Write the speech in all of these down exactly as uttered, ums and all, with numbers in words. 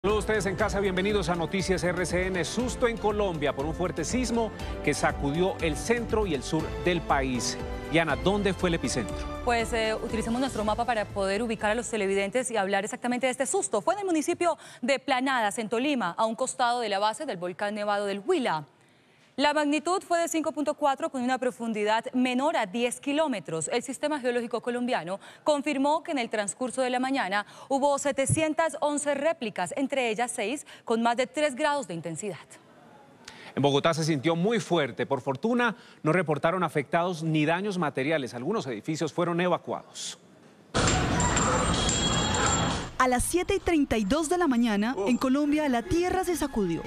Saludos a ustedes en casa, bienvenidos a Noticias R C N. Susto en Colombia por un fuerte sismo que sacudió el centro y el sur del país. Diana, ¿dónde fue el epicentro? Pues eh, utilicemos nuestro mapa para poder ubicar a los televidentes y hablar exactamente de este susto. Fue en el municipio de Planadas, en Tolima, a un costado de la base del volcán Nevado del Huila. La magnitud fue de cinco punto cuatro con una profundidad menor a diez kilómetros. El Sistema Geológico Colombiano confirmó que en el transcurso de la mañana hubo setecientas once réplicas, entre ellas seis con más de tres grados de intensidad. En Bogotá se sintió muy fuerte. Por fortuna, no reportaron afectados ni daños materiales. Algunos edificios fueron evacuados. A las siete y treinta y dos de la mañana, en Colombia, la tierra se sacudió.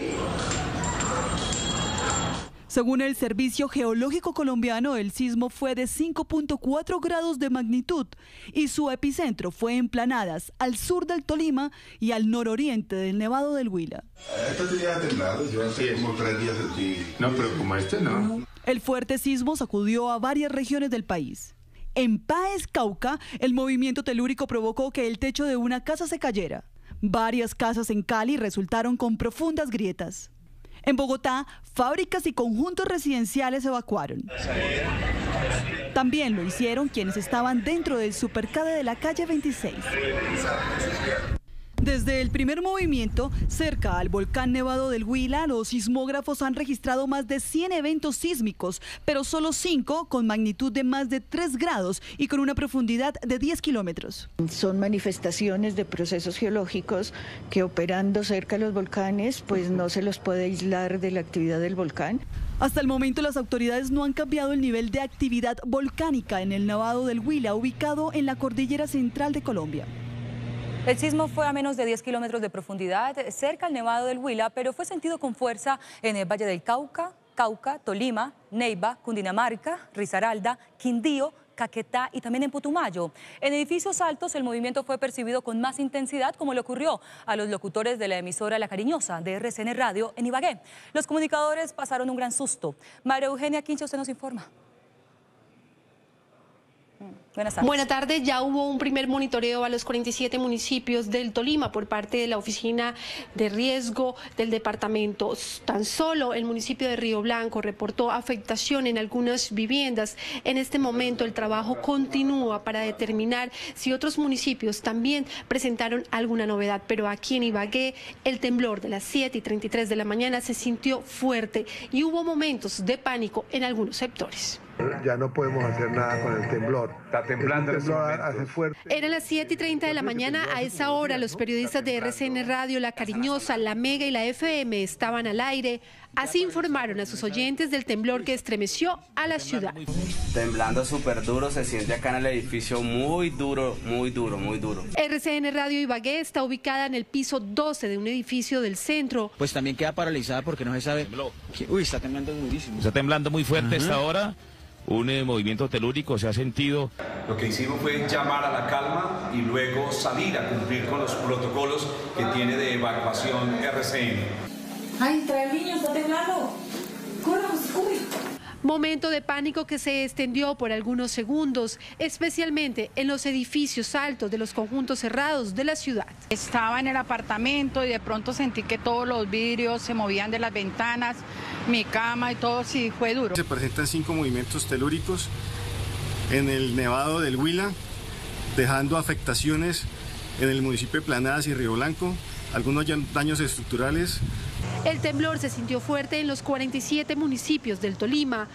Según el Servicio Geológico Colombiano, el sismo fue de cinco punto cuatro grados de magnitud y su epicentro fue en Planadas, al sur del Tolima y al nororiente del Nevado del Huila. Esta tenía temblado, yo hace como tres días sentí. No, pero como este no. El fuerte sismo sacudió a varias regiones del país. En Páez, Cauca, el movimiento telúrico provocó que el techo de una casa se cayera. Varias casas en Cali resultaron con profundas grietas. En Bogotá, fábricas y conjuntos residenciales se evacuaron. También lo hicieron quienes estaban dentro del Supercade de la calle veintiséis. Desde el primer movimiento, cerca al volcán Nevado del Huila, los sismógrafos han registrado más de cien eventos sísmicos, pero solo cinco con magnitud de más de tres grados y con una profundidad de diez kilómetros. Son manifestaciones de procesos geológicos que, operando cerca de los volcanes, pues no se los puede aislar de la actividad del volcán. Hasta el momento las autoridades no han cambiado el nivel de actividad volcánica en el Nevado del Huila, ubicado en la cordillera central de Colombia. El sismo fue a menos de diez kilómetros de profundidad, cerca al Nevado del Huila, pero fue sentido con fuerza en el Valle del Cauca, Cauca, Tolima, Neiva, Cundinamarca, Risaralda, Quindío, Caquetá y también en Putumayo. En edificios altos el movimiento fue percibido con más intensidad, como le ocurrió a los locutores de la emisora La Cariñosa de R C N Radio en Ibagué. Los comunicadores pasaron un gran susto. María Eugenia Quincho, usted nos informa. Buenas tardes. Buenas tardes. Ya hubo un primer monitoreo a los cuarenta y siete municipios del Tolima por parte de la Oficina de Riesgo del departamento. Tan solo el municipio de Río Blanco reportó afectación en algunas viviendas. En este momento el trabajo continúa para determinar si otros municipios también presentaron alguna novedad. Pero aquí en Ibagué el temblor de las siete y treinta y tres de la mañana se sintió fuerte y hubo momentos de pánico en algunos sectores. Ya no podemos hacer nada con el temblor. Está temblando en ese momento. Fuerte. Eran las siete y treinta de la mañana. A esa hora los periodistas de R C N Radio, La Cariñosa, La Mega y la F M estaban al aire. Así informaron a sus oyentes del temblor que estremeció a la ciudad. Temblando súper duro, se siente acá en el edificio muy duro, muy duro, muy duro. R C N Radio Ibagué está ubicada en el piso doce de un edificio del centro. Pues también queda paralizada porque no se sabe. Uy, está temblando durísimo. Está temblando muy fuerte esta hora. Un eh, movimiento telúrico se ha sentido. Lo que hicimos fue llamar a la calma y luego salir a cumplir con los protocolos que tiene de evacuación R C N. ¡Ay, trae el niño, está temblando! ¡Corre, corre! Momento de pánico que se extendió por algunos segundos, especialmente en los edificios altos de los conjuntos cerrados de la ciudad. Estaba en el apartamento y de pronto sentí que todos los vidrios se movían de las ventanas, mi cama y todo, sí, fue duro. Se presentan cinco movimientos telúricos en el Nevado del Huila, dejando afectaciones en el municipio de Planadas y Río Blanco, algunos daños estructurales. El temblor se sintió fuerte en los cuarenta y siete municipios del Tolima.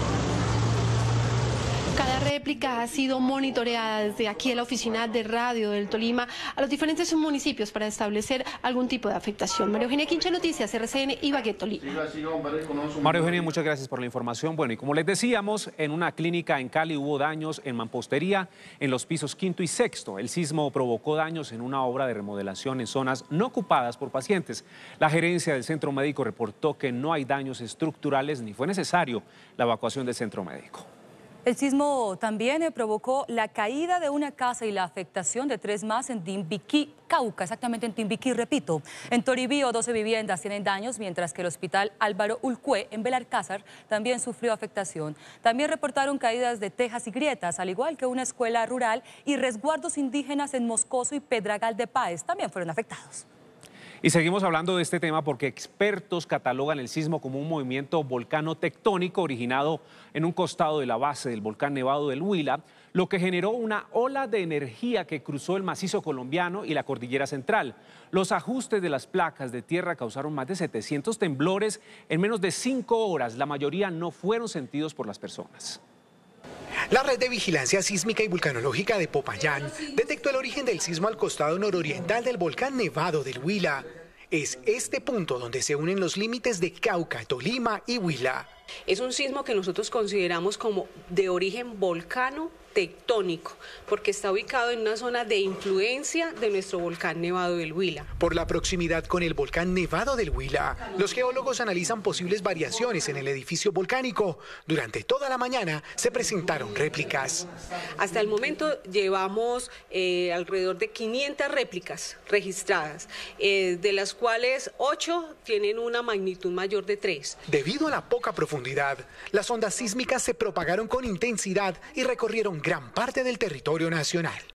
Cada réplica ha sido monitoreada desde aquí a la oficina de radio del Tolima a los diferentes municipios para establecer algún tipo de afectación. María Eugenia Quincho, Noticias R C N, Ibagué, Tolima. María Eugenia, muchas gracias por la información. Bueno, y como les decíamos, en una clínica en Cali hubo daños en mampostería en los pisos quinto y sexto. El sismo provocó daños en una obra de remodelación en zonas no ocupadas por pacientes. La gerencia del centro médico reportó que no hay daños estructurales ni fue necesario la evacuación del centro médico. El sismo también provocó la caída de una casa y la afectación de tres más en Timbiquí, Cauca, exactamente en Timbiquí, repito. En Toribío, doce viviendas tienen daños, mientras que el hospital Álvaro Ulcué, en Belalcázar, también sufrió afectación. También reportaron caídas de tejas y grietas, al igual que una escuela rural y resguardos indígenas en Moscoso y Pedragal de Páez también fueron afectados. Y seguimos hablando de este tema porque expertos catalogan el sismo como un movimiento volcano-tectónico originado en un costado de la base del volcán Nevado del Huila, lo que generó una ola de energía que cruzó el macizo colombiano y la cordillera central. Los ajustes de las placas de tierra causaron más de setecientos temblores en menos de cinco horas. La mayoría no fueron sentidos por las personas. La red de vigilancia sísmica y vulcanológica de Popayán detectó el origen del sismo al costado nororiental del volcán Nevado del Huila. Es este punto donde se unen los límites de Cauca, Tolima y Huila. Es un sismo que nosotros consideramos como de origen volcano tectónico, porque está ubicado en una zona de influencia de nuestro volcán Nevado del Huila. Por la proximidad con el volcán Nevado del Huila, los geólogos analizan posibles variaciones en el edificio volcánico. Durante toda la mañana se presentaron réplicas. Hasta el momento llevamos eh, alrededor de quinientas réplicas registradas, eh, de las cuales ocho tienen una magnitud mayor de tres. Debido a la poca profundidad, las ondas sísmicas se propagaron con intensidad y recorrieron gran parte del territorio nacional.